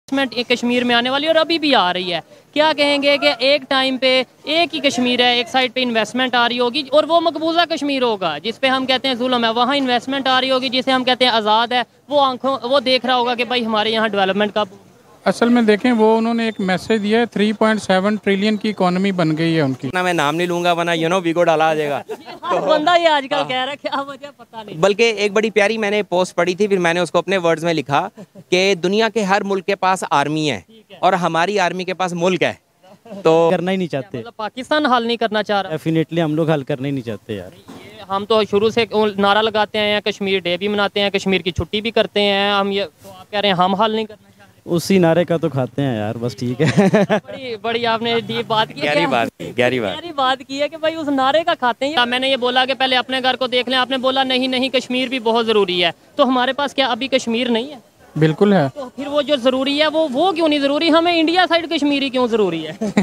कश्मीर में आने वाली और अभी भी आ रही है। क्या कहेंगे कि एक टाइम पे एक ही कश्मीर है, एक साइड पे इन्वेस्टमेंट आ रही होगी और वो मकबूजा कश्मीर होगा जिस पे हम कहते हैं जुल्म है, वहाँ इन्वेस्टमेंट आ रही होगी जिसे हम कहते हैं आज़ाद है। वो देख रहा होगा कि भाई हमारे यहाँ डेवलपमेंट कब। असल में देखें, वो उन्होंने एक मैसेज दिया है, 3.7 ट्रिलियन की इकोनॉमी बन गई है उनकी। ना मैं नाम नहीं लूंगा वरना वीगो डाला आ जाएगा। तो बंदा ये आजकल कह रहा है, क्या वजह पता नहीं। बल्कि एक बड़ी प्यारी मैंने पोस्ट पढ़ी थी, फिर मैंने उसको अपने वर्ड्स में लिखा कि दुनिया के हर मुल्क के पास आर्मी है और हमारी आर्मी के पास मुल्क है। तो करना ही नहीं चाहते, मतलब पाकिस्तान हल नहीं करना चाह रहा। डेफिनेटली हम लोग हल करना ही नहीं चाहते यार। हम तो शुरू से नारा लगाते हैं, कश्मीर डे भी मनाते हैं, कश्मीर की छुट्टी भी करते हैं हम। ये तो आप कह रहे हैं हम हल नहीं करना चाह रहे। उसी नारे का तो खाते हैं यार, बस ठीक है। बड़ी आपने डीप बात की, गहरी बात की है कि भाई उस नारे का खाते हैं। मैंने ये बोला कि पहले अपने घर को देख लें, आपने बोला नहीं कश्मीर भी बहुत ज़रूरी है। तो हमारे पास क्या अभी कश्मीर नहीं है? बिल्कुल है। तो फिर वो जो ज़रूरी है वो क्यों नहीं ज़रूरी? हमें इंडिया साइड कश्मीरी क्यों ज़रूरी है?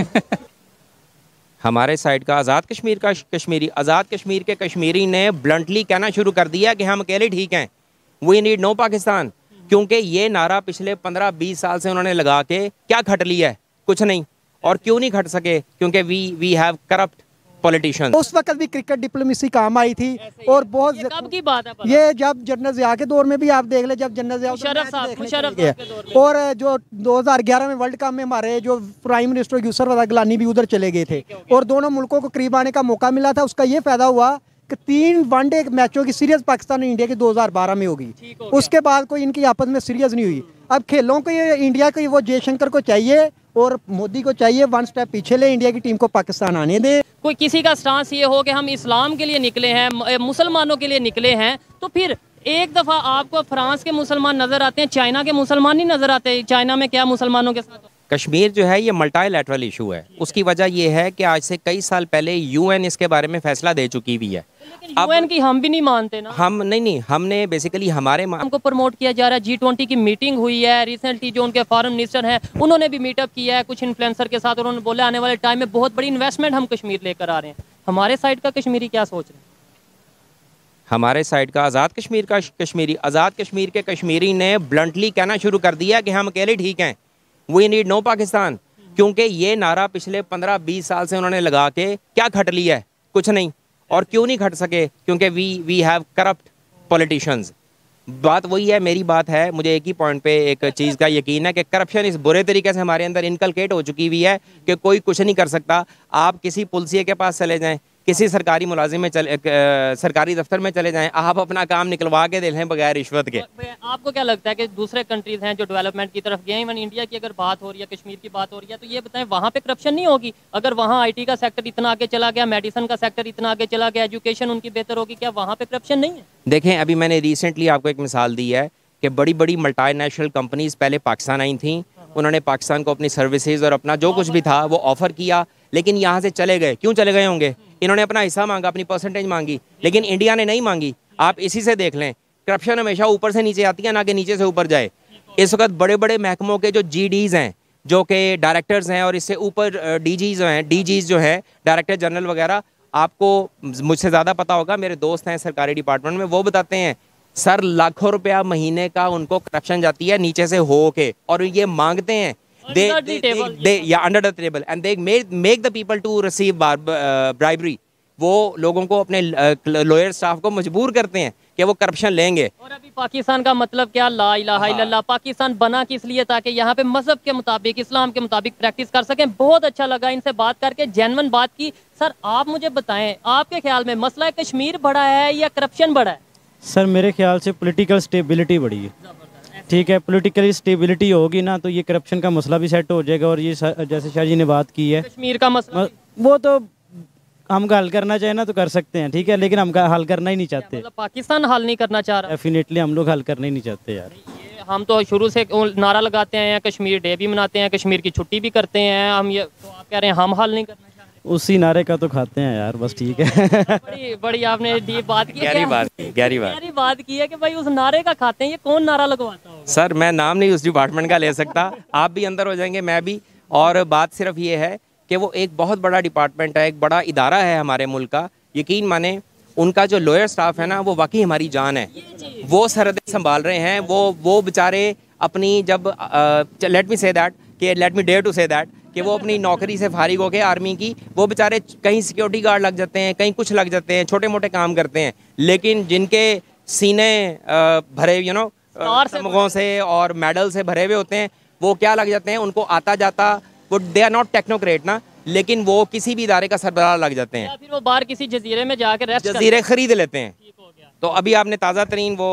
हमारे साइड का आज़ाद कश्मीर का कश्मीरी, आज़ाद कश्मीर के कश्मीरी ने ब्लंटली कहना शुरू कर दिया कि हम अकेले ठीक हैं, वी नीड नो पाकिस्तान। क्योंकि ये नारा पिछले 15-20 साल से उन्होंने लगा के क्या खट लिया है? कुछ नहीं। और क्यों नहीं खट सके? क्योंकि वी हैव करप्ट पॉलिटिशियंस। उस वक्त भी क्रिकेट डिप्लोमेसी काम आई थी और बहुत कब की बात है? ये जब जनरल ज़िया के दौर में भी आप देख ले, जब जनरल ज़िया और जो 2011 में वर्ल्ड कप में हमारे जो प्राइम मिनिस्टर यूसुफ रज़ा गिलानी भी उधर चले गए थे और दोनों मुल्कों को करीब आने का मौका मिला था। उसका ये फायदा हुआ कि 3 वनडे मैचों की सीरीज पाकिस्तान और इंडिया की 2012 में होगी। उसके बाद कोई इनकी आपस में सीरीज नहीं हुई। अब खेलों को ये इंडिया को वो जयशंकर को चाहिए और मोदी को चाहिए 1 स्टेप पीछे ले, इंडिया की टीम को पाकिस्तान आने दे। कोई किसी का स्टांस ये हो कि हम इस्लाम के लिए निकले हैं, मुसलमानों के लिए निकले हैं, तो फिर एक दफ़ा आपको फ्रांस के मुसलमान नज़र आते हैं, चाइना के मुसलमान नहीं नज़र आते। चाइना में क्या मुसलमानों के साथ? कश्मीर जो है ये मल्टीलैटरल इशू है। उसकी वजह ये है कि आज से कई साल पहले यूएन इसके बारे में फैसला दे चुकी हुई है। यूएन की हम भी नहीं मानते ना। हम नहीं, हमने बेसिकली हमको प्रमोट किया जा रहा है। G20 की मीटिंग हुई है रिसेंटली, जो उनके फॉरेन मिनिस्टर हैं उन्होंने भी मीटअप किया है कुछ इन्फ्लुएंसर के साथ। उन्होंने बोला आने वाले टाइम में बहुत बड़ी इन्वेस्टमेंट हम कश्मीर लेकर आ रहे हैं। हमारे साइड का कश्मीरी क्या सोच रहे हैं? हमारे साइड का आज़ाद कश्मीर का कश्मीरी, आज़ाद कश्मीर के कश्मीरी ने ब्लंटली कहना शुरू कर दिया कि हम अकेले ठीक हैं, वी नीड नो पाकिस्तान। क्योंकि ये नारा पिछले 15-20 साल से उन्होंने लगा के क्या खट लिया है? कुछ नहीं। और क्यों नहीं खट सके? क्योंकि वी हैव करप्ट पॉलिटिशियंस। बात वही है, मेरी बात है, मुझे एक ही पॉइंट पे एक चीज़ का यकीन है कि करप्शन इस बुरे तरीके से हमारे अंदर इनकलकेट हो चुकी हुई है कि कोई कुछ नहीं कर सकता। आप किसी पुलिसिया के पास चले जाएं, किसी सरकारी मुलाजिम में सरकारी दफ्तर में चले जाएं, आप अपना काम निकलवा के दे लें बगैर रिश्वत के। आपको क्या लगता है कि दूसरे कंट्रीज हैं जो डेवलपमेंट की तरफ गए, इवन इंडिया की अगर बात हो रही है, कश्मीर की बात हो रही है, तो ये बताएं वहाँ पे करप्शन नहीं होगी? अगर वहाँ IT का सेक्टर इतना आगे चला गया, मेडिसिन का सेक्टर इतना आगे चला गया, एजुकेशन उनकी बेहतर होगी, क्या वहाँ पे करप्शन नहीं है? देखें, अभी मैंने रिसेंटली आपको एक मिसाल दी है कि बड़ी बड़ी मल्टीनेशनल कंपनीज पहले पाकिस्तान आई थी, उन्होंने पाकिस्तान को अपनी सर्विसेज और अपना जो कुछ भी था वो ऑफर किया, लेकिन यहाँ से चले गए। क्यों चले गए होंगे? इन्होंने अपना हिस्सा मांगा, अपनी परसेंटेज मांगी, लेकिन इंडिया ने नहीं मांगी। आप इसी से देख लें, करप्शन हमेशा ऊपर से नीचे आती है, ना कि नीचे से ऊपर जाए। इस वक्त बड़े बड़े महकमों के जो GDs हैं, जो कि डायरेक्टर्स हैं, और इससे ऊपर DGs जो हैं, डायरेक्टर जनरल वगैरह, आपको मुझसे ज़्यादा पता होगा, मेरे दोस्त हैं सरकारी डिपार्टमेंट में, वो बताते हैं सर लाखों रुपया महीने का उनको करप्शन जाती है नीचे से हो के, और ये मांगते हैं under the table and they make the people to receive bribery। वो लोगों को, अपने लॉयर स्टाफ को मजबूर करते हैं कि वो करप्शन लेंगे। और अभी पाकिस्तान का मतलब क्या? ला इलाहा इल्लल्लाह। पाकिस्तान बना किस लिए? ताकि यहाँ पे मजहब के मुताबिक, इस्लाम के मुताबिक प्रैक्टिस कर सकें। बहुत अच्छा लगा इनसे बात करके, जेन्युइन बात की। सर आप मुझे बताएं, आपके ख्याल में मसला कश्मीर बड़ा है या करप्शन बड़ा है? सर मेरे ख्याल से पॉलिटिकल स्टेबिलिटी बड़ी है। ठीक है, पॉलिटिकली स्टेबिलिटी होगी ना तो ये करप्शन का मसला भी सेट हो जाएगा। और ये जैसे शाह जी ने बात की है कश्मीर का मसला, वो तो हम हल करना चाहे ना तो कर सकते हैं, ठीक है, लेकिन हम हल करना ही नहीं चाहते। मतलब पाकिस्तान हल नहीं करना चाह रहा? डेफिनेटली हम लोग हल करना ही नहीं चाहते यार। हम तो शुरू से नारा लगाते हैं, कश्मीर डे भी मनाते हैं, कश्मीर की छुट्टी भी करते हैं हम। ये तो आप कह रहे हैं हम हल नहीं करना चाह रहे? उसी नारे का तो खाते हैं यार, बस ठीक है। बड़ी आपने डीप बात की, गहरी बात की है कि भाई उस नारे का खाते हैं। ये कौन नारा लगवाता होगा? सर मैं नाम नहीं उस डिपार्टमेंट का ले सकता, आप भी अंदर हो जाएंगे, मैं भी। और बात सिर्फ ये है कि वो एक बहुत बड़ा डिपार्टमेंट है, एक बड़ा इदारा है हमारे मुल्क का। यकीन माने उनका जो लॉयर स्टाफ है ना, वो वाकई हमारी जान है। वो सरहदें संभाल रहे हैं, वो बेचारे अपनी जब लेट मी से दैट कि let me dare to say that कि वो अपनी नौकरी से फारिग होकर आर्मी की, वो बेचारे कहीं सिक्योरिटी गार्ड लग जाते हैं, कहीं कुछ लग जाते हैं, छोटे मोटे काम करते हैं, लेकिन जिनके सीने भरे तमगों से और मेडल से भरे हुए होते हैं, वो क्या लग जाते हैं, उनको आता जाता, वो दे आर नॉट टेक्नोक्रेट ना, लेकिन वो किसी भी इदारे का सरबराह लग जाते हैं, फिर वो बाहर किसी जजीरे में जाकर रेस्ट जजीरे खरीद लेते हैं। तो अभी आपने ताज़ा तरीन वो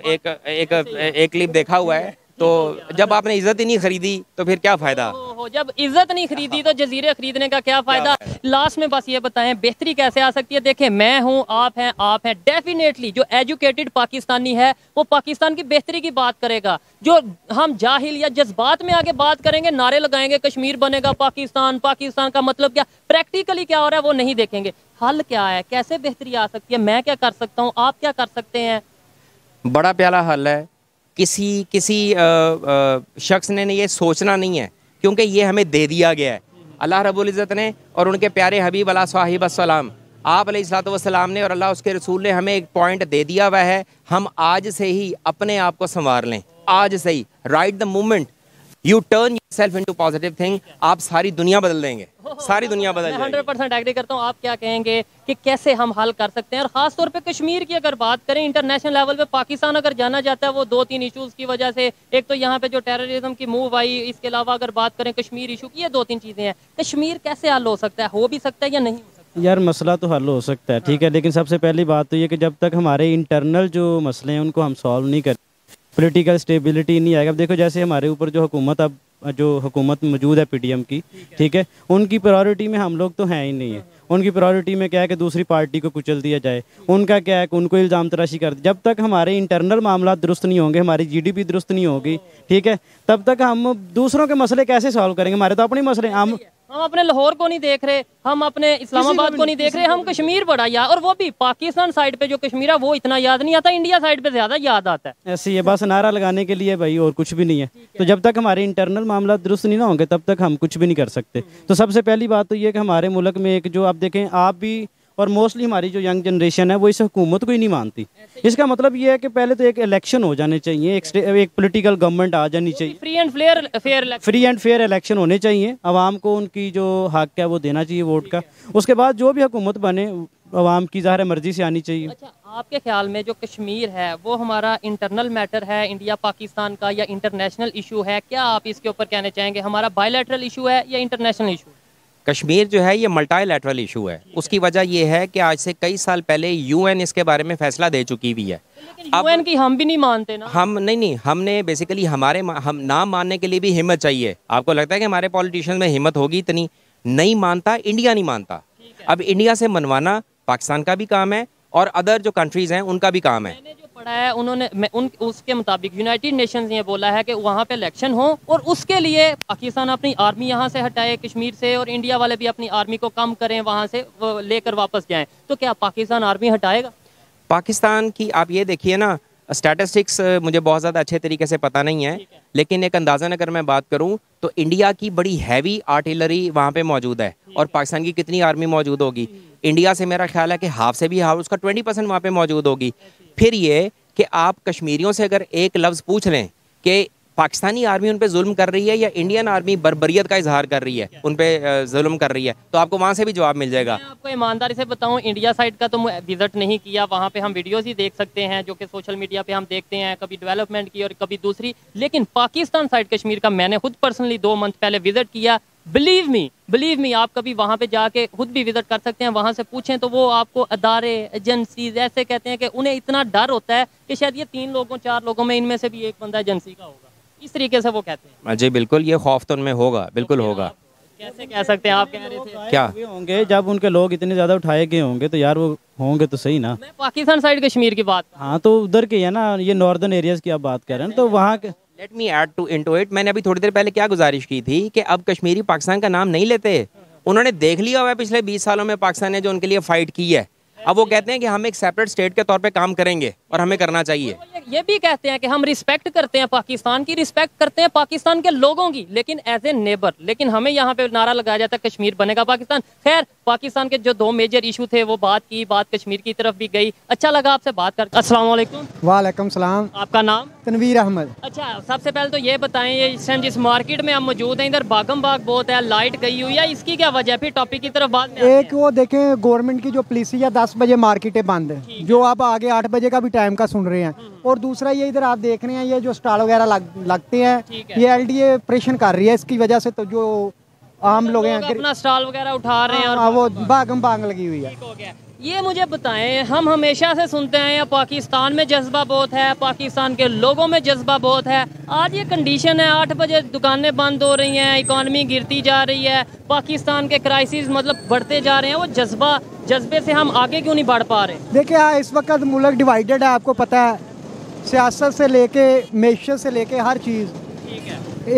एक क्लिप देखा हुआ है, तो जब आपने इज्जत ही नहीं खरीदी तो फिर क्या फ़ायदा। जब इज्जत नहीं खरीदी तो जजीरे खरीदने का क्या फ़ायदा। लास्ट में बस ये बताएं बेहतरी कैसे आ सकती है। देखें, मैं हूँ, आप हैं, डेफिनेटली जो एजुकेटेड पाकिस्तानी है वो पाकिस्तान की बेहतरी की बात करेगा। जो हम जाहिल या जज्बात में आके बात करेंगे, नारे लगाएंगे कश्मीर बनेगा पाकिस्तान, पाकिस्तान का मतलब क्या, प्रैक्टिकली क्या हो रहा है वो नहीं देखेंगे। हल क्या है, कैसे बेहतरी आ सकती है, मैं क्या कर सकता हूँ, आप क्या कर सकते हैं। बड़ा प्यारा हल है। किसी शख्स ने ये सोचना नहीं है, क्योंकि ये हमें दे दिया गया है अल्लाह रब्बुल इज़्ज़त ने और उनके प्यारे हबीब अला साहिब अस्सलाम आप अलैहिस्सलाम ने और अल्लाह उसके रसूल ने हमें एक पॉइंट दे दिया हुआ है। हम आज से ही अपने आप को संवार लें, आज से ही, right the moment you turn yourself into positive thing, आप सारी दुनिया बदल देंगे, सारी दुनिया बदल जाएगी। 100% एग्री करता हूँ। आप क्या कहेंगे कि कैसे हम हल कर सकते हैं, और ख़ास तौर पे कश्मीर की अगर बात करें, इंटरनेशनल लेवल पे पाकिस्तान अगर जाना चाहता है वो 2-3 इशूज़ की वजह से, एक तो यहाँ पे जो टेररिज्म की मूव आई, इसके अलावा अगर बात करें कश्मीर इशू की, ये 2-3 चीज़ें हैं। कश्मीर कैसे हल हो सकता है, हो भी सकता है या नहीं हो सकता? यार मसला तो हल हो सकता है, ठीक है, लेकिन सबसे पहली बात तो ये कि जब तक हमारे इंटरनल जो मसले हैं उनको हम सॉल्व नहीं करें, पॉलिटिकल स्टेबिलिटी नहीं आएगा। अब देखो, जैसे हमारे ऊपर जो हुकूमत मौजूद है पीडीएम की, ठीक है, उनकी प्रायोरिटी में हम लोग तो हैं ही नहीं है। उनकी प्रायोरिटी में क्या है कि दूसरी पार्टी को कुचल दिया जाए, उनका क्या है कि उनको इल्ज़ाम तराशी कर दे। जब तक हमारे इंटरनल मामला दुरुस्त नहीं होंगे, हमारी जीडीपी दुरुस्त नहीं होगी, ठीक है, तब तक हम दूसरों के मसले कैसे सॉल्व करेंगे। हमारे तो अपने मसले, हम अपने लाहौर को नहीं देख रहे, हम अपने इस्लामाबाद को नहीं देख रहे, हम कश्मीर बड़ा याद, और वो भी पाकिस्तान साइड पे जो कश्मीर है वो इतना याद नहीं आता, इंडिया साइड पे ज्यादा याद आता है। ऐसे ही बस नारा लगाने के लिए भाई, और कुछ भी नहीं है। तो जब तक हमारे इंटरनल मामला दुरुस्त नहीं ना होंगे तब तक हम कुछ भी नहीं कर सकते। तो सबसे पहली बात तो ये कि हमारे मुल्क में एक जो आप देखें, आप भी और मोस्टली हमारी जो यंग जनरेशन है वो इस हुकूमत को ही नहीं मानती। इसका मतलब ये है कि पहले तो एक इलेक्शन हो जाने चाहिए, एक पॉलिटिकल गवर्नमेंट आ जानी चाहिए, फ्री एंड फेयर इलेक्शन होने चाहिए, आवाम को उनकी जो हक है वो देना चाहिए वोट का। उसके बाद जो भी हुकूमत बने आवाम की ज़ाहिर मर्जी से आनी चाहिए। अच्छा, आपके ख्याल में जो कश्मीर है वो हमारा इंटरनल मैटर है इंडिया पाकिस्तान का, या इंटरनेशनल इशू है? क्या आप इसके ऊपर कहना चाहेंगे, हमारा बायलैटरल इशू है या इंटरनेशनल इशू? कश्मीर जो है ये मल्टीलैटरल इशू है। उसकी वजह ये है कि आज से कई साल पहले यूएन इसके बारे में फैसला दे चुकी हुई है। लेकिन यूएन की हम भी नहीं मानते ना। हम नहीं, हमने बेसिकली हम ना मानने के लिए भी हिम्मत चाहिए। आपको लगता है कि हमारे पॉलिटिशियन में हिम्मत होगी? इतनी नहीं मानता, इंडिया नहीं मानता। अब इंडिया से मनवाना पाकिस्तान का भी काम है और अदर जो कंट्रीज़ हैं उनका भी काम है। मैंने जो पढ़ा है उन्होंने उसके मुताबिक यूनाइटेड नेशंस ने ये बोला है कि वहाँ पे इलेक्शन हो और उसके लिए पाकिस्तान अपनी आर्मी यहाँ से हटाए कश्मीर से, और इंडिया वाले भी अपनी आर्मी को कम करें, वहाँ से लेकर वापस जाएं। तो क्या पाकिस्तान आर्मी हटाएगा? पाकिस्तान की आप ये देखिए ना, स्टैटिस्टिक्स मुझे बहुत ज़्यादा अच्छे तरीके से पता नहीं है, लेकिन एक अंदाज़न अगर मैं बात करूं तो इंडिया की बड़ी हैवी आर्टिलरी वहाँ पे मौजूद है और पाकिस्तान की कितनी आर्मी मौजूद होगी? इंडिया से मेरा ख्याल है कि हाफ से भी हाफ, उसका 20% वहाँ पे मौजूद होगी। फिर ये कि आप कश्मीरियों से अगर एक लफ्ज़ पूछ लें कि पाकिस्तानी आर्मी उन पे जुल्म कर रही है या इंडियन आर्मी बर्बरियत का इजहार कर रही है, उन पे जुल्म कर रही है, तो आपको वहाँ से भी जवाब मिल जाएगा। मैं आपको ईमानदारी से बताऊं, इंडिया साइड का तो विजिट नहीं किया, वहाँ पे हम वीडियोस ही देख सकते हैं जो कि सोशल मीडिया पे हम देखते हैं, कभी डेवलपमेंट की और कभी दूसरी। लेकिन पाकिस्तान साइड कश्मीर का मैंने खुद पर्सनली 2 मंथ पहले विजिट किया। बिलीव मी, आप कभी वहाँ पे जाके खुद भी विजिट कर सकते हैं, वहाँ से पूछें तो वो आपको अदारे, एजेंसीज ऐसे कहते हैं कि उन्हें इतना डर होता है कि शायद ये 3 लोगों 4 लोगों में इनमें से भी एक बंदा एजेंसी का होगा, इस तरीके से वो कहते हैं। जी बिल्कुल, ये खौफ तो उनमें होगा, बिल्कुल होगा। कैसे कह सकते हैं, आप कह रहे थे क्या होंगे जब उनके लोग इतने ज़्यादा उठाए गए होंगे तो यार वो होंगे तो सही ना। मैं पाकिस्तान साइड कश्मीर की बात, हाँ तो उधर के है ना, ये नॉर्दर्न एरियाज़ की आप बात कर रहे हैं तो वहाँ के। Let me add to into it, मैंने अभी थोड़ी देर पहले क्या गुजारिश की थी कि अब कश्मीरी पाकिस्तान का नाम नहीं लेते। उन्होंने देख लिया हुआ है पिछले 20 सालों में पाकिस्तान ने जो उनके लिए फाइट की है, अब वो कहते हैं कि हम एक सेपरेट स्टेट के तौर पे काम करेंगे और हमें करना चाहिए। ये भी कहते हैं कि हम रिस्पेक्ट करते हैं पाकिस्तान की, रिस्पेक्ट करते हैं पाकिस्तान के लोगों की, लेकिन एज ए नेबर। लेकिन हमें यहाँ पे नारा लगाया जाता है कश्मीर बनेगा पाकिस्तान। खैर, पाकिस्तान के जो 2 मेजर इशू थे वो बात कश्मीर की तरफ भी गई। अच्छा लगा आपसे बात कर। अस्सलाम वालेकुम। वालेकुम सलाम। आपका नाम? तनवीर अहमद। अच्छा, सबसे पहले तो ये बताएं, ये जिस मार्केट में हम मौजूद हैं, इधर बागम बाग बहुत है, लाइट गई हुई है, इसकी क्या वजह है? फिर टॉपिक की तरफ बात में आते एक वो देखें, गवर्नमेंट की जो पॉलिसी है 10 बजे मार्केटें बंद है, जो आप आगे 8 बजे का भी टाइम का सुन रहे हैं। और दूसरा ये इधर आप देख रहे हैं, ये जो स्टॉल वगैरह लगते हैं, ये LDA ऑपरेशन कर रही है, इसकी वजह से तो जो आम लोग हैं अपना स्टॉल वगैरह उठा रहे हैं और वो बागम बाग लगी हुई है। हो गया। ये मुझे बताएं, हम हमेशा से सुनते हैं पाकिस्तान में जज्बा बहुत है, पाकिस्तान के लोगों में जज्बा बहुत है। आज ये कंडीशन है, 8 बजे दुकानें बंद हो रही हैं, इकॉनमी गिरती जा रही है, पाकिस्तान के क्राइसिस मतलब बढ़ते जा रहे हैं, वो जज्बे से हम आगे क्यों नहीं बढ़ पा रहे? देखिए, इस वक्त मुल्क डिवाइडेड है, आपको पता है, सियासत से लेके मैशत से लेके हर चीज़। ठीक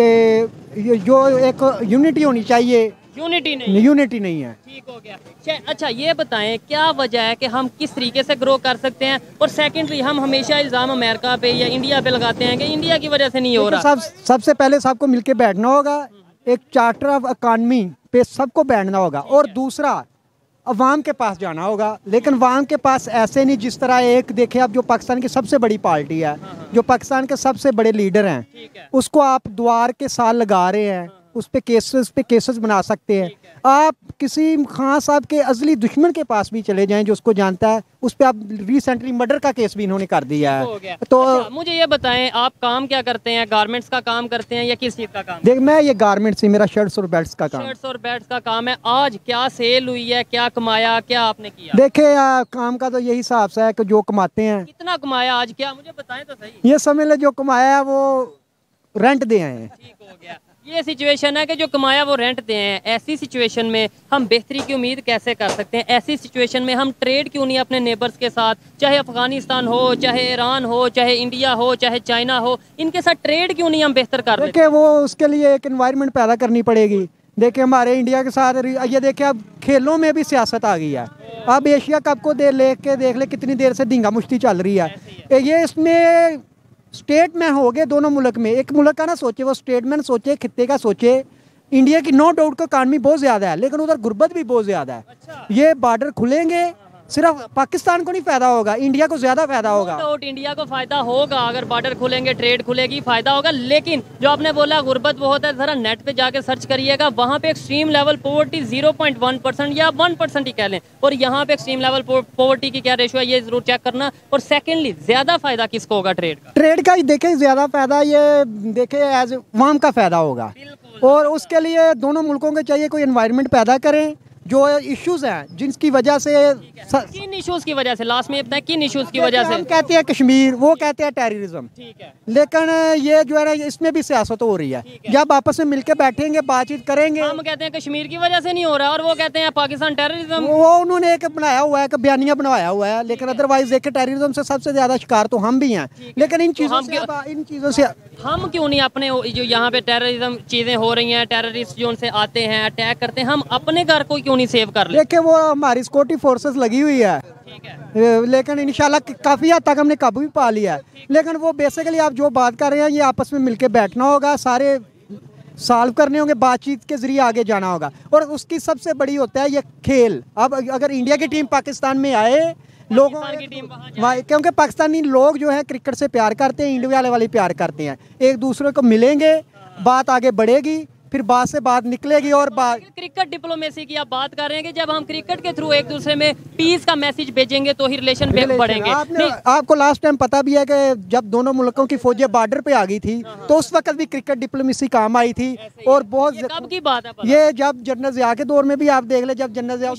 है। जो एक यूनिटी होनी चाहिए, यूनिटी नहीं है। ठीक हो गया। अच्छा, ये बताएं क्या वजह है कि हम किस तरीके से ग्रो कर सकते हैं? और सेकेंडरी, हम हमेशा इल्ज़ाम अमेरिका पे या इंडिया पे लगाते हैं कि इंडिया की वजह से नहीं हो रहा। सबसे पहले सबको मिलके बैठना होगा, एक चार्टर ऑफ इकॉनमी पे सबको बैठना होगा, और दूसरा अवाम के पास जाना होगा। लेकिन अवाम के पास ऐसे नहीं, जिस तरह एक देखे आप, जो पाकिस्तान की सबसे बड़ी पार्टी है, जो पाकिस्तान के सबसे बड़े लीडर हैं, उसको आप द्वार के साल लगा रहे हैं, उस पे केसेस बना सकते हैं। आप किसी खान साहब के अजली दुश्मन के पास भी चले जाएं, जो उसको जानता है, उस पे आप रिसेंटली मर्डर का केस भी इन्होंने कर दिया है। तो अच्छा, मुझे ये बताएं, आप काम क्या करते हैं? गारमेंट्स का काम करते हैं या किस चीज़ का काम? देख, मैं ये गारमेंट्स से, मेरा शर्ट्स और बेल्ट्स का काम। शर्ट्स और बेल्ट्स का काम है। आज क्या सेल हुई है, क्या कमाया, क्या आपने किया? देखे, काम का तो यही हिसाब सा है कि जो कमाते हैं। कितना कमाया आज, क्या मुझे बताएं तो सही। ये समझ ले, जो कमाया है वो रेंट दे आए हैं। ठीक हो गया। ये सिचुएशन है कि जो कमाया वो रेंट दे हैं। ऐसी सिचुएशन में हम बेहतरी की उम्मीद कैसे कर सकते हैं? ऐसी सिचुएशन में हम ट्रेड क्यों नहीं अपने नेबर्स के साथ, चाहे अफगानिस्तान हो, चाहे ईरान हो, चाहे इंडिया हो, चाहे चाइना हो, इनके साथ ट्रेड क्यों नहीं हम बेहतर कर रहे? देखिए, वो उसके लिए एक एनवायरनमेंट पैदा करनी पड़ेगी। देखिए, हमारे इंडिया के साथ ये देखिए, अब खेलों में भी सियासत आ गई है। अब एशिया कप को देख ले कितनी देर से धींगा मुश्ती चल रही है। ये इसमें स्टेटमैन हो गए दोनों मुल्क में। एक मुल्क का ना सोचे, वो स्टेटमैन सोचे, खित्ते का सोचे। इंडिया की नो डाउट का इकानमी बहुत ज़्यादा है, लेकिन उधर गुर्बत भी बहुत ज़्यादा है। अच्छा। ये बॉर्डर खुलेंगे, सिर्फ पाकिस्तान को नहीं फायदा होगा, इंडिया को ज्यादा फायदा होगा। डाउट इंडिया को फायदा होगा, अगर बॉर्डर खुलेंगे, ट्रेड खुलेगी, फायदा होगा। लेकिन जो आपने बोला गुर्बत बहुत है, जरा नेट पे जाके सर्च करिएगा, वहाँ पे एक्सट्रीम लेवल पॉवर्टी 0.1% या 1% ही कह लें, और यहाँ पे एक्सट्रीम लेवल पॉवर्टी की क्या रेशो है, ये जरूर चेक करना। और सेकेंडली, ज्यादा फायदा किसको होगा ट्रेड का? ट्रेड का देखे ज्यादा फायदा ये देखे एज वाम का फायदा होगा, और उसके लिए दोनों मुल्कों को चाहिए कोई एनवायरनमेंट पैदा करें। जो इश्यूज हैं जिनकी वजह से, किन इश्यूज की वजह से, लास्ट में बताएं, किन इश्यूज की वजह से? हम कहते हैं कश्मीर, वो कहते हैं टेररिज्म। ठीक है। लेकिन ये जो है ना, इसमें भी सियासत हो रही है। जब आपस में मिलकर बैठेंगे, बातचीत करेंगे। हम कहते हैं कश्मीर की वजह से नहीं हो रहा, और वो कहते हैं पाकिस्तान टेररिज्म। वो उन्होंने एक बनाया हुआ है, बयानिया बनाया हुआ है, लेकिन अदरवाइज देखे टेररिज्म से सबसे ज्यादा शिकार तो हम भी हैं। लेकिन इन चीजों से हम क्यों नहीं अपने, जो यहाँ पे टेररिज्म चीजें हो रही हैं, टेररिस्ट जो उनसे आते हैं, अटैक करते हैं, हम अपने घर को क्यों नहीं सेव कर ले? देखिए, वो हमारी सिक्योरिटी फोर्सेस लगी हुई है, ठीक है, लेकिन इंशाल्लाह काफी हद तक हमने काबू भी पा लिया है। लेकिन वो बेसिकली आप जो बात कर रहे हैं, ये आपस में मिलकर बैठना होगा, सारे सॉल्व करने होंगे, बातचीत के जरिए आगे जाना होगा। और उसकी सबसे बड़ी होता है ये खेल। अब अगर इंडिया की टीम पाकिस्तान में आए, लोगों की टीम क्योंकि पाकिस्तानी लोग जो है क्रिकेट से प्यार करते हैं, इंडिया वाले प्यार करते हैं, एक दूसरे को मिलेंगे, बात आगे बढ़ेगी, फिर बात से बात निकलेगी। और बात क्रिकेट डिप्लोमेसी की आप बात कर रहे हैं कि जब हम क्रिकेट के थ्रू एक दूसरे में पीस का मैसेज भेजेंगे तो ही रिलेशन बढ़ेंगे। आपको लास्ट टाइम पता भी है कि जब दोनों मुल्कों की फौजें बॉर्डर पे आ गई थी, तो उस वक्त भी क्रिकेट डिप्लोमेसी काम आई थी। और बहुत कब की बात है? ये जब जनरल ज़िया के दौर में भी आप देख ले, जब जनरल ज़िया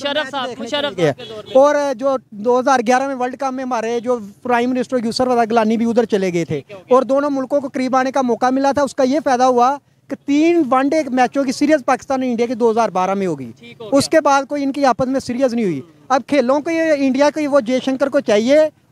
और जो 2011 में वर्ल्ड कप में हमारे जो प्राइम मिनिस्टर यूसुफ रज़ा गिलानी भी उधर चले गए थे, और दोनों मुल्कों को करीब आने का मौका मिला था। उसका ये फायदा हुआ कि 3 वनडे मैचों की सीरीज पाकिस्तान और इंडिया की 2012 में होगी। उसके बाद कोई इनकी आपस में सीरीज नहीं हुई। अब खेलों को ये इंडिया को वो जयशंकर को चाहिए,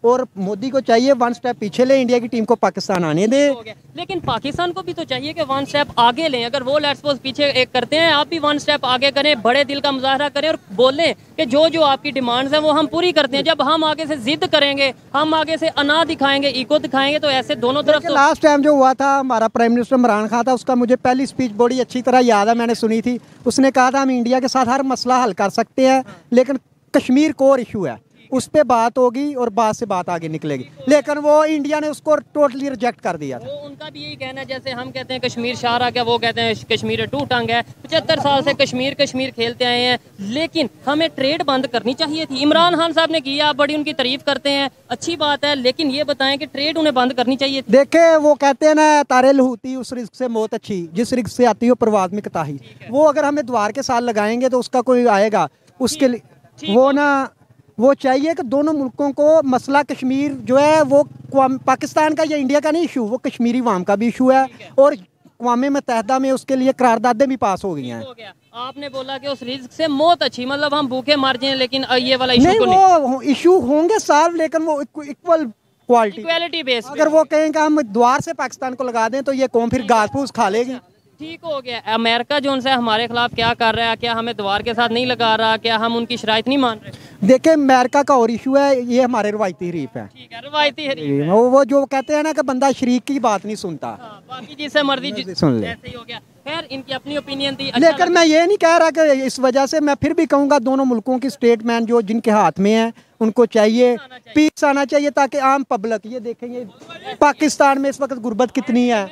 और मोदी को चाहिए 1 स्टेप पीछे ले इंडिया की टीम को पाकिस्तान आने दे। लेकिन पाकिस्तान को भी तो चाहिए कि 1 स्टेप आगे लें। अगर वो लेट्स सपोज पीछे एक करते हैं, आप भी 1 स्टेप आगे करें, बड़े दिल का मुजाहरा करें और बोलें कि जो जो आपकी डिमांड्स हैं वो हम पूरी करते हैं। जब हम आगे से जिद करेंगे, हम आगे से अना दिखाएंगे, इको दिखाएंगे, तो ऐसे दोनों तरफ तो... लास्ट टाइम जो हुआ था हमारा प्राइम मिनिस्टर इमरान खान था, उसका मुझे पहली स्पीच बड़ी अच्छी तरह याद है, मैंने सुनी थी। उसने कहा था हम इंडिया के साथ हर मसला हल कर सकते हैं, लेकिन कश्मीर कोर इशू है, उस पर बात होगी और बात से बात आगे निकलेगी। लेकिन वो इंडिया ने उसको टोटली रिजेक्ट कर दिया था। वो उनका भी यही कहना है, जैसे हम कहते हैं कश्मीर शार आ गया, वो कहते हैं कश्मीर टू टंग है। 75 साल से कश्मीर कश्मीर खेलते आए हैं, लेकिन हमें ट्रेड बंद करनी चाहिए थी। इमरान खान साहब ने किया, आप बड़ी उनकी तारीफ करते हैं, अच्छी बात है, लेकिन ये बताएं कि ट्रेड उन्हें बंद करनी चाहिए थी। देखे वो कहते हैं ना, तारे लहूती उस रिस्क से मौत अच्छी, जिस रिस्क से आती हो परवाज में कताही। वो अगर हमें द्वार के साथ लगाएंगे तो उसका कोई आएगा उसके लिए। वो ना वो चाहिए कि दोनों मुल्कों को मसला कश्मीर जो है वो पाकिस्तान का या इंडिया का नहीं इशू, वो कश्मीरी वाम का भी इशू है। और अक़वाम मुत्तहिदा में उसके लिए करारदादें भी पास हो गई हैं। आपने बोला कि उस रिस्क से मौत अच्छी, मतलब हम भूखे मर जाएं, लेकिन ये वाला इशू नहीं, वो इशू होंगे सॉल्व, लेकिन वो इक्वल क्वालिटी बेस। अगर वो कहें कि हम द्वार से पाकिस्तान को लगा दें तो ये कौम फिर घास फूस खा लेगी। ठीक हो गया। अमेरिका जो उनसे हमारे खिलाफ क्या कर रहा है, क्या हमें द्वार के साथ नहीं लगा रहा, क्या हम उनकी शराइत नहीं मान रहे? देखिए अमेरिका का और इशू है, ये हमारे रवायती हरीफ है। ठीक है, रवायती हरीफ। वो जो कहते हैं ना कि बंदा शरीक की बात नहीं सुनता, बाकी जिससे मर्जी सुन ले। ऐसे ही हो गया। खैर, इनकी अपनी ओपिनियन थी। लेकिन मैं ये नहीं कह रहा कि इस वजह से, मैं फिर भी कहूँगा दोनों मुल्कों की स्टेटमैन जो जिनके हाथ में है उनको चाहिए पीस आना चाहिए, ताकि आम पब्लिक ये देखेंगे पाकिस्तान में इस वक्त गुर्बत कितनी है।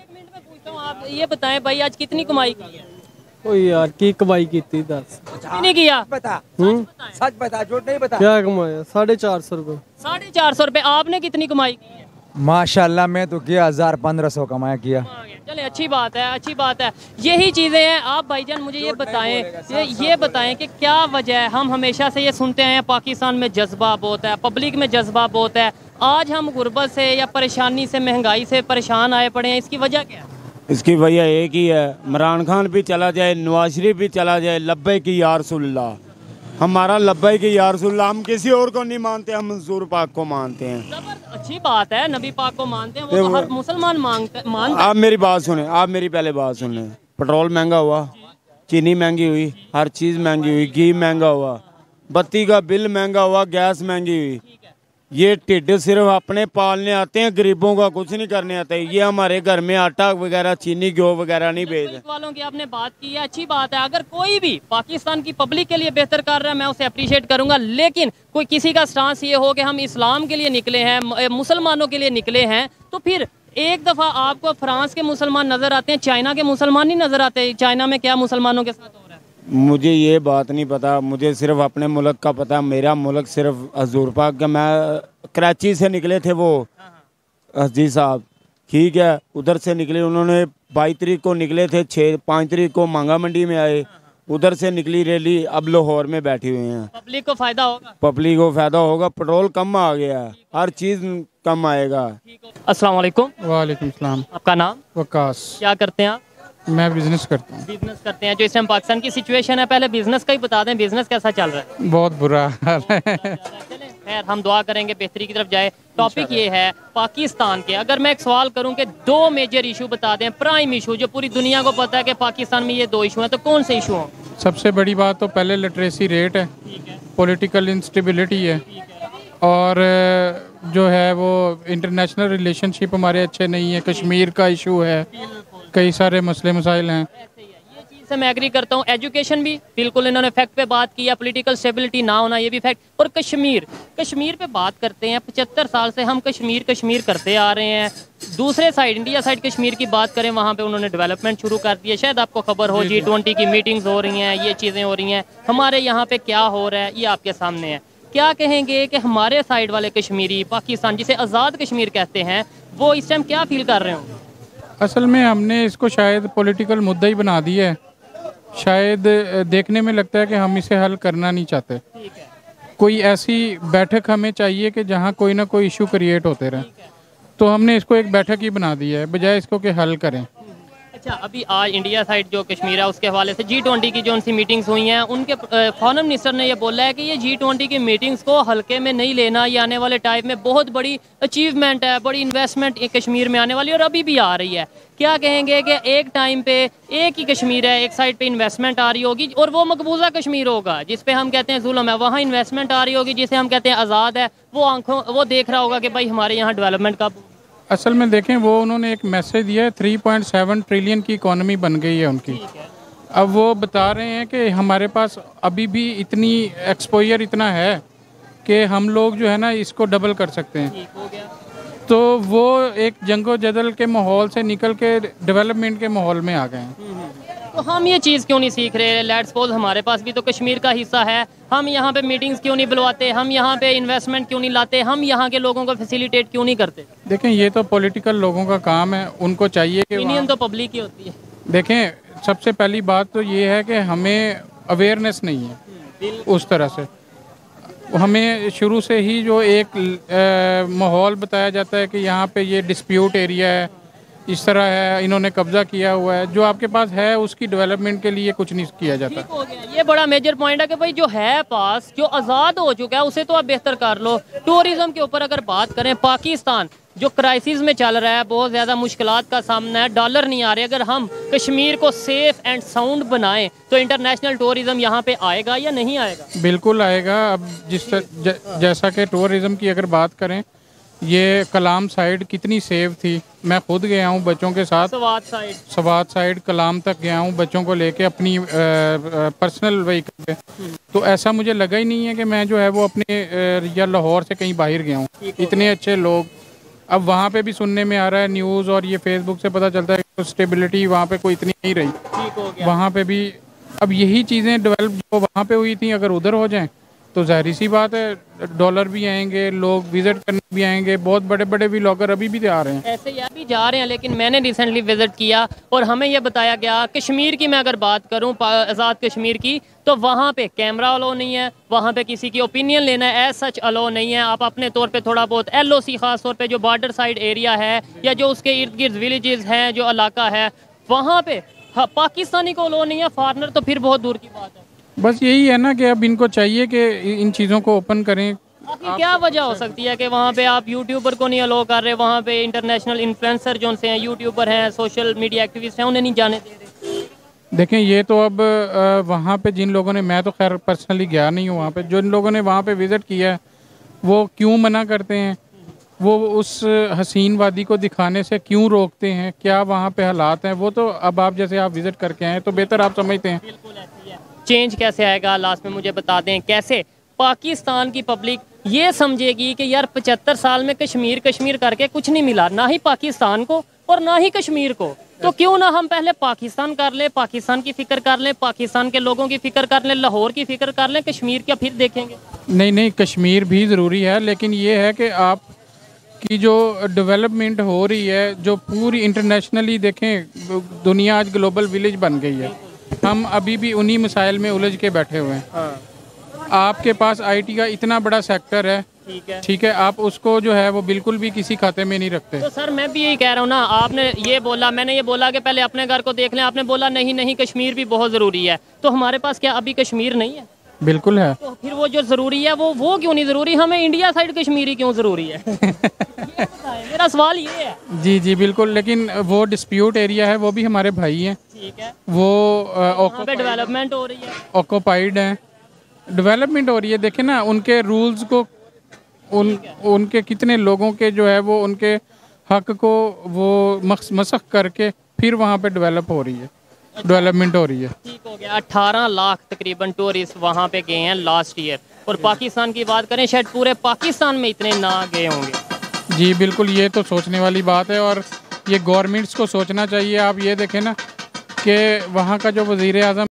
आप ये बताएं भाई, आज कितनी कमाई की है? ओ यार की कमाई की थी 10 नहीं किया बता, सच बता, झूठ नहीं बता। क्या कमाया? 450 रुपये। 450 रुपये। आपने कितनी कमाई की है? माशाल्लाह मैं तो किया 1500 कमाया किया। चले, अच्छी बात है, अच्छी बात है। यही चीज़ें हैं। आप भाईजान मुझे ये बताएं, ये बताएं कि क्या वजह है, हम हमेशा से ये सुनते हैं पाकिस्तान में जज्बा बहुत है, पब्लिक में जज्बा बहुत है, आज हम गुर्बत से या परेशानी से, महंगाई से परेशान आए पड़े हैं, इसकी वजह क्या है? इसकी वजह एक ही है, इमरान खान भी चला जाए, नवाज शरीफ भी चला जाए, लब्बे की या रसूलल्लाह, हमारा लब्बे की या रसूलल्लाह, हम किसी और को नहीं मानते, हम मंसूर पाक को मानते हैं। अच्छी बात है, नबी पाक को मानते हैं, वो तो हर मुसलमान मानते हैं। आप मेरी बात सुने, आप मेरी पहले बात सुन लें। पेट्रोल महंगा हुआ, चीनी महंगी हुई, हर चीज़ महंगी हुई, घी महंगा हुआ, बत्ती का बिल महंगा हुआ, गैस महंगी हुई। ये टिड्ड सिर्फ अपने पालने आते हैं, गरीबों का कुछ नहीं करने आते। ये हमारे घर में आटा वगैरह, चीनी, घी वगैरह नहीं भेजते। वालों की आपने बात की है, अच्छी बात है। अगर कोई भी पाकिस्तान की पब्लिक के लिए बेहतर कर रहा है, मैं उसे अप्रिशिएट करूंगा। लेकिन कोई किसी का स्टांस ये हो कि हम इस्लाम के लिए निकले हैं, मुसलमानों के लिए निकले हैं, तो फिर एक दफ़ा आपको फ्रांस के मुसलमान नज़र आते हैं, चाइना के मुसलमान नहीं नज़र आते। चाइना में क्या मुसलमानों के साथ हो रहा है? मुझे ये बात नहीं पता, मुझे सिर्फ अपने मुल्क का पता। मेरा मुल्क सिर्फ हजूर पाक का। मैं कराची से निकले थे वो हजी साहब, ठीक है, उधर से निकले, उन्होंने 22 तारीख को निकले थे, 5 तारीख को मांगा मंडी में आए, उधर से निकली रैली, अब लाहौर में बैठी हुए हैं। पब्लिक को फ़ायदा होगा, पब्लिक को फ़ायदा होगा। पेट्रोल कम आ गया, हर चीज़ कम आएगा। अस्सलाम वालेकुम। वालेकुम सलाम। आपका नाम? वकास। क्या करते हैं आप? मैं बिजनेस करता हूँ। बिजनेस करते हैं। जो इस टाइम पाकिस्तान की सिचुएशन है, पहले बिजनेस का ही बता दें, बिजनेस कैसा चल रहा है? बहुत बुरा हाल है। खैर, हम दुआ करेंगे बेहतरी की तरफ जाए। टॉपिक ये है पाकिस्तान के। अगर मैं एक सवाल करूं कि 2 मेजर इशू बता दें, प्राइम इशू, जो पूरी दुनिया को पता है कि पाकिस्तान में ये 2 इशू हैं, तो कौन से इशू हों? सबसे बड़ी बात तो पहले लिटरेसी रेट है, पॉलिटिकल इंस्टेबिलिटी है, और जो है वो इंटरनेशनल रिलेशनशिप हमारे अच्छे नहीं है, कश्मीर का इशू है, कई सारे मसले मसाइल हैं। ये चीज़ से मैं एग्री करता हूँ। एजुकेशन भी बिल्कुल, इन्होंने फैक्ट पे बात की है, पॉलिटिकल स्टेबिलिटी ना होना ये भी फैक्ट। और कश्मीर पे बात करते हैं, 75 साल से हम कश्मीर करते आ रहे हैं। दूसरे साइड, इंडिया साइड कश्मीर की बात करें, वहाँ पे उन्होंने डेवलपमेंट शुरू कर दी है। शायद आपको खबर हो, G20 की मीटिंग्स हो रही हैं, ये चीज़ें हो रही हैं। हमारे यहाँ पे क्या हो रहा है ये आपके सामने है। क्या कहेंगे कि हमारे साइड वाले कश्मीरी, पाकिस्तान जिसे आज़ाद कश्मीर कहते हैं, वो इस टाइम क्या फील कर रहे होंगे? असल में हमने इसको शायद पॉलिटिकल मुद्दा ही बना दिया है। शायद देखने में लगता है कि हम इसे हल करना नहीं चाहते। कोई ऐसी बैठक हमें चाहिए कि जहाँ कोई ना कोई इशू क्रिएट होते रहे, तो हमने इसको एक बैठक ही बना दी है, बजाय इसको कि हल करें। अच्छा, अभी आज इंडिया साइड जो कश्मीर है उसके हवाले से G20 की जो उनसी मीटिंग्स हुई हैं, उनके फॉरेन मिनिस्टर ने ये बोला है कि ये G20 की मीटिंग्स को हल्के में नहीं लेना, ये आने वाले टाइम में बहुत बड़ी अचीवमेंट है, बड़ी इन्वेस्टमेंट कश्मीर में आने वाली है और अभी भी आ रही है। क्या कहेंगे कि एक टाइम पे एक ही कश्मीर है, एक साइड पे इन्वेस्टमेंट आ रही होगी और वो मकबूजा कश्मीर होगा जिस पे हम कहते हैं जुल्म है, वहाँ इन्वेस्टमेंट आ रही होगी जिसे हम कहते हैं आज़ाद है, वो देख रहा होगा कि भाई हमारे यहाँ डेवलपमेंट कब। असल में देखें, वो उन्होंने एक मैसेज दिया है, 3.7 ट्रिलियन की इकॉनमी बन गई है उनकी। अब वो बता रहे हैं कि हमारे पास अभी भी इतनी एक्सपोजर इतना है कि हम लोग जो है ना इसको डबल कर सकते हैं। तो वो एक जंगो जदल के माहौल से निकल के डेवलपमेंट के माहौल में आ गए हैं। तो हम ये चीज़ क्यों नहीं सीख रहे? लेट्स सपोज हमारे पास भी तो कश्मीर का हिस्सा है, हम यहाँ पे मीटिंग्स क्यों नहीं बुलवाते, हम यहाँ पे इन्वेस्टमेंट क्यों नहीं लाते, हम यहाँ के लोगों को फैसिलिटेट क्यों नहीं करते? देखें, ये तो पॉलिटिकल लोगों का काम है, उनको चाहिए कि ओपिनियन तो पब्लिक की होती है। देखें, सबसे पहली बात तो ये है कि हमें अवेयरनेस नहीं है उस तरह से। हमें शुरू से ही जो एक माहौल बताया जाता है कि यहाँ पे ये डिस्प्यूट एरिया है, इस तरह है, इन्होंने कब्जा किया हुआ है, जो आपके पास है उसकी डेवलपमेंट के लिए कुछ नहीं किया जाता। ठीक हो गया, ये बड़ा मेजर पॉइंट है कि भाई जो है पास, जो आज़ाद हो चुका है उसे तो आप बेहतर कर लो। टूरिज्म के ऊपर अगर बात करें, पाकिस्तान जो क्राइसिस में चल रहा है, बहुत ज़्यादा मुश्किलात का सामना है, डॉलर नहीं आ रहे, अगर हम कश्मीर को सेफ एंड साउंड बनाएं तो इंटरनेशनल टूरिज्म यहाँ पे आएगा या नहीं आएगा? बिल्कुल आएगा। अब जैसा कि टूरिज्म की अगर बात करें, ये कलाम साइड कितनी सेफ थी, मैं खुद गया हूँ बच्चों के साथ, सवात साइड कलाम तक गया हूँ बच्चों को लेके अपनी पर्सनल व्हीकल पे। तो ऐसा मुझे लगा ही नहीं है कि मैं जो है वो अपने या लाहौर से कहीं बाहर गया हूँ। इतने अच्छे लोग। अब वहाँ पे भी सुनने में आ रहा है न्यूज़ और ये फेसबुक से पता चलता है कि स्टेबिलिटी वहाँ पे कोई इतनी नहीं रही। वहाँ पे भी अब यही चीज़ें डेवलप जो वहाँ पे हुई थी अगर उधर हो जाएं तो जाहिर सी बात है, डॉलर भी आएंगे, लोग विजिट करने भी आएंगे, बहुत बड़े बड़े व्लॉगर अभी भी आ रहे हैं। ऐसे ही अभी जा रहे हैं, लेकिन मैंने रिसेंटली विजिट किया और हमें यह बताया गया, कश्मीर की मैं अगर बात करूं, आज़ाद कश्मीर की, तो वहाँ पे कैमरा अलो नहीं है, वहाँ पे किसी की ओपिनियन लेना है एज सच अलो नहीं है। आप अपने तौर पे थोड़ा बहुत LOC खास तौर पे जो बॉर्डर साइड एरिया है या जो उसके इर्द गिर्द विलेजेस हैं, जो इलाका है, वहाँ पे पाकिस्तानी को अलो नहीं है, फॉरनर तो फिर बहुत दूर की बात है। बस यही है ना कि अब इनको चाहिए कि इन चीज़ों को ओपन करें। क्या वजह हो सकती है कि वहाँ पे आप यूट्यूबर को नहीं अलो कर रहे, वहाँ पे इंटरनेशनल इन्फ्लुएंसर जो उनसे हैं, यूट्यूबर हैं, सोशल मीडिया एक्टिविस्ट हैं, उन्हें नहीं जाने दे रहे? देखें, ये तो अब वहाँ पे जिन लोगों ने, मैं तो खैर पर्सनली गया नहीं हूँ वहाँ पे, जिन लोगों ने वहाँ पे विज़िट किया है वो क्यों मना करते हैं, वो उस हसीन वादी को दिखाने से क्यों रोकते हैं, क्या वहाँ पे हालात हैं, वो तो अब आप जैसे आप विज़िट करके आए तो बेहतर आप समझते हैं। चेंज कैसे आएगा, लास्ट में मुझे बता दें, कैसे पाकिस्तान की पब्लिक ये समझेगी कि यार 75 साल में कश्मीर कश्मीर करके कुछ नहीं मिला, ना ही पाकिस्तान को और ना ही कश्मीर को, तो क्यों ना हम पहले पाकिस्तान कर ले, पाकिस्तान की फिक्र कर ले, पाकिस्तान के लोगों की फिक्र कर ले, लाहौर की फिक्र कर ले, कश्मीर का फिर देखेंगे। नहीं, कश्मीर भी ज़रूरी है, लेकिन ये है कि आप की जो डेवलपमेंट हो रही है, जो पूरी इंटरनेशनली देखें, दुनिया आज ग्लोबल विलेज बन गई है, हम अभी भी उन्हीं मसाइल में उलझ के बैठे हुए हैं। आपके पास IT का इतना बड़ा सेक्टर है, ठीक है, आप उसको जो है वो बिल्कुल भी किसी खाते में नहीं रखते। तो सर मैं भी यही कह रहा हूँ ना, आपने ये बोला, मैंने ये बोला कि पहले अपने घर को देख लें, आपने बोला नहीं कश्मीर भी बहुत ज़रूरी है, तो हमारे पास क्या अभी कश्मीर नहीं है? बिल्कुल है। तो फिर वो जो ज़रूरी है वो क्यों नहीं ज़रूरी, हमें इंडिया साइड कश्मीरी क्यों ज़रूरी है? मेरा सवाल ये है। जी बिल्कुल, लेकिन वो डिस्प्यूट एरिया है, वो भी हमारे भाई हैं, ठीक है, वो डेवलपमेंट हो रही है, ऑक्यूपाइड है, डेवलपमेंट हो रही है। देखें ना, उनके रूल्स को उनके कितने लोगों के जो है वो उनके हक को वो मसख करके फिर वहाँ पे डेवलप हो रही है, डेवलपमेंट हो रही है। ठीक हो गया। 18 लाख तकरीबन टूरिस्ट वहाँ पे गए हैं लास्ट ईयर, और पाकिस्तान की बात करें शायद पूरे पाकिस्तान में इतने ना गए होंगे। जी बिल्कुल, ये तो सोचने वाली बात है और ये गवर्नमेंट्स को सोचना चाहिए। आप ये देखें ना कि वहाँ का जो वज़ीर आज़म